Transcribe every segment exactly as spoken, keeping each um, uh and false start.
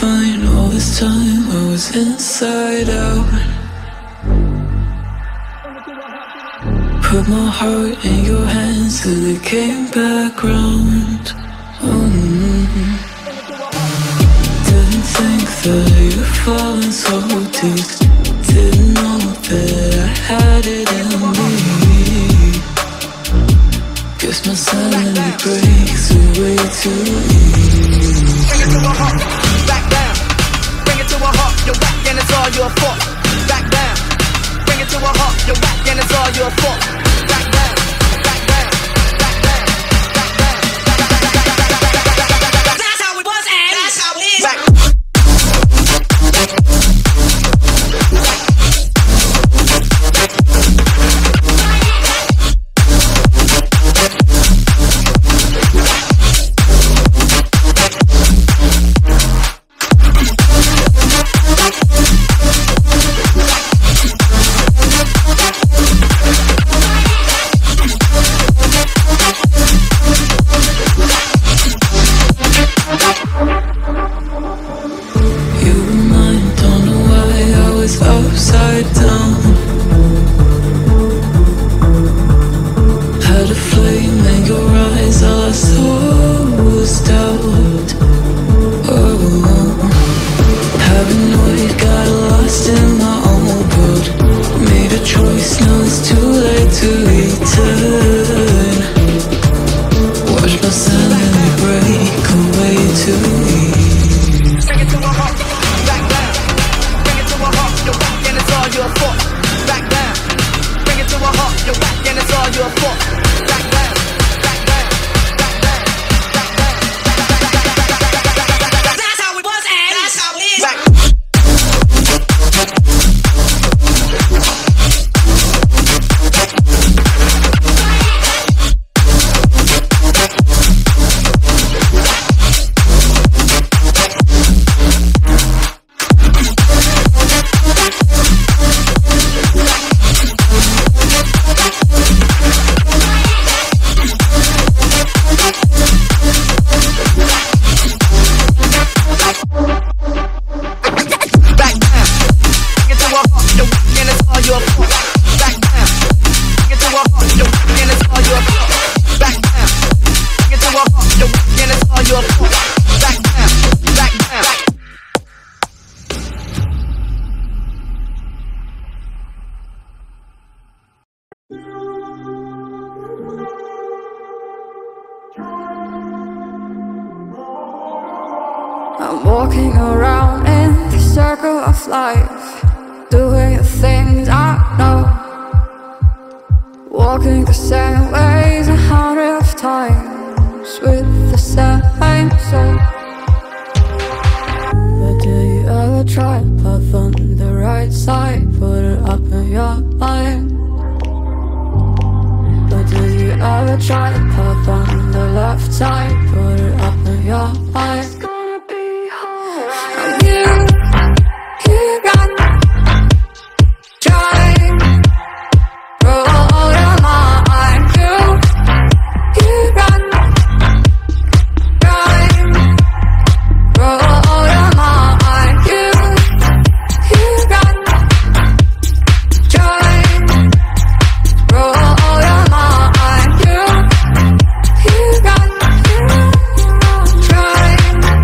fine all this time. I was inside out. Put my heart in your hands till it came back round. Mm-hmm. Didn't think that you'd fallen so deep. Didn't know that I had it in me. Guess my sanity breaks away too easy. Bring it to a halt, back down. Bring it to a halt, you're whack and it's all your fault. Back down. Bring it to a halt, you're whack and it's all your fault. Back down, back down, back down, back down. That's how it was and that's how it is. Back. Upside down, had a flame in your eyes, all I saw was doubt. Oh, paranoid, got lost in my own world. Made a choice, now it's too late to return. Watch my sanity break away too easy. Bring it to a halt, back down. Bring it to a halt, you're whack and it's all your fault. Back down. Bring it to a halt, you're whack and it's all your fault. Back down, back down, back down, back down. That's how it was and that's how it is. Back. I'm walking around in the circle of life, doing the things I know, walking the same ways a hundred of times with the same soul. But do you ever try to path on the right side, put it up in your mind? But do you ever try to path on the left side, put it up in your mind? You, you got try roll your mind. You, you got try roll your mind. You, you got try roll your mind. You, you got try.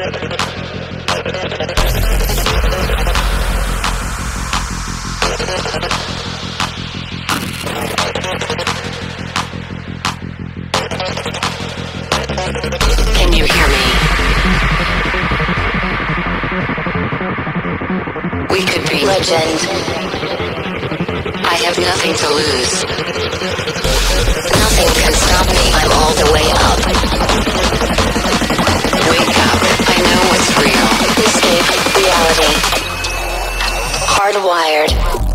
Can you hear me? We could be legend. I have nothing to lose. Nothing can stop me. I'm all the way up. Wake up. I know what's real. Escape reality. Hardwired.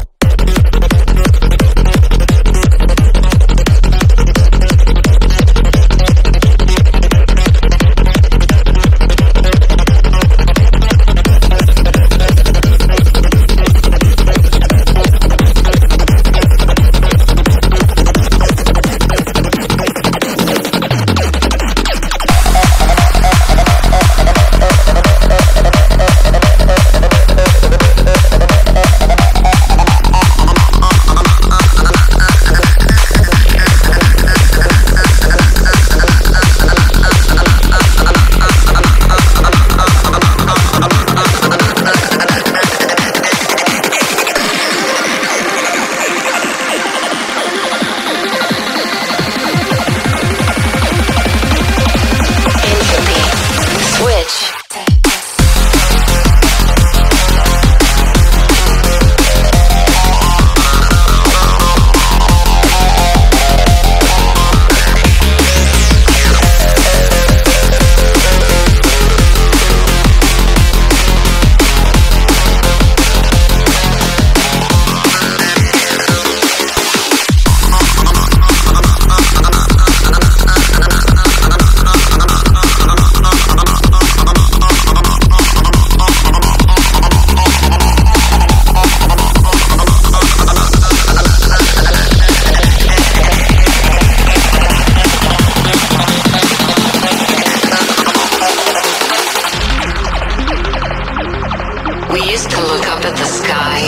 We used to look up at the sky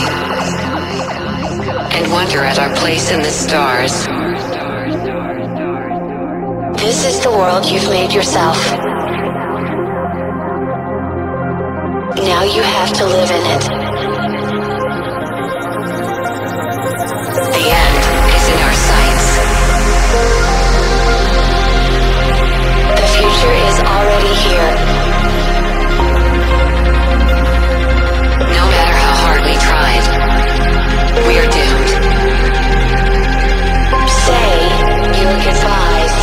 and wonder at our place in the stars. This is the world you've made yourself. Now you have to live in it. The end is in our sights. The future is already here. No matter how hard we tried, we are doomed. Say your goodbyes.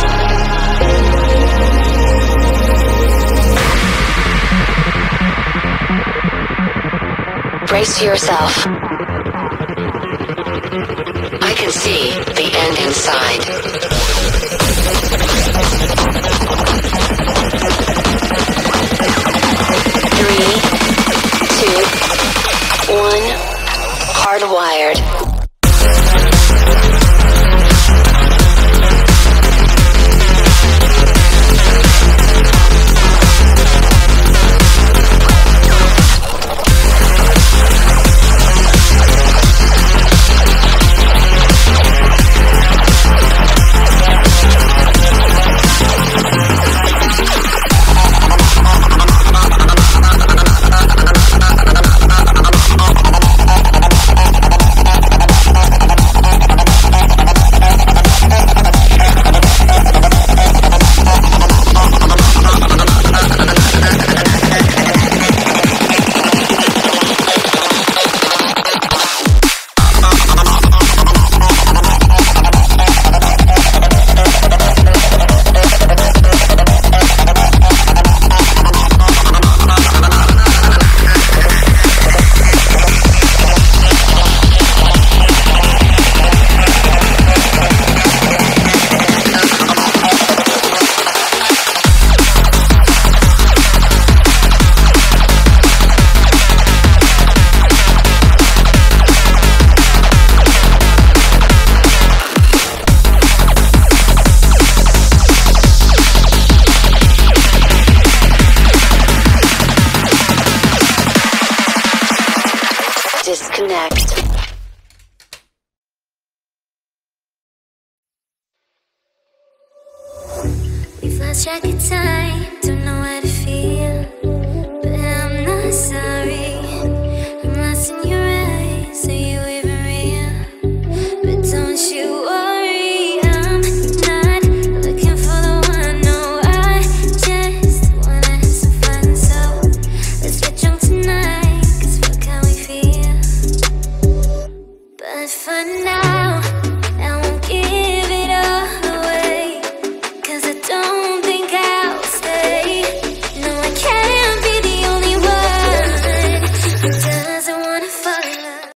Brace yourself. I can see the end inside.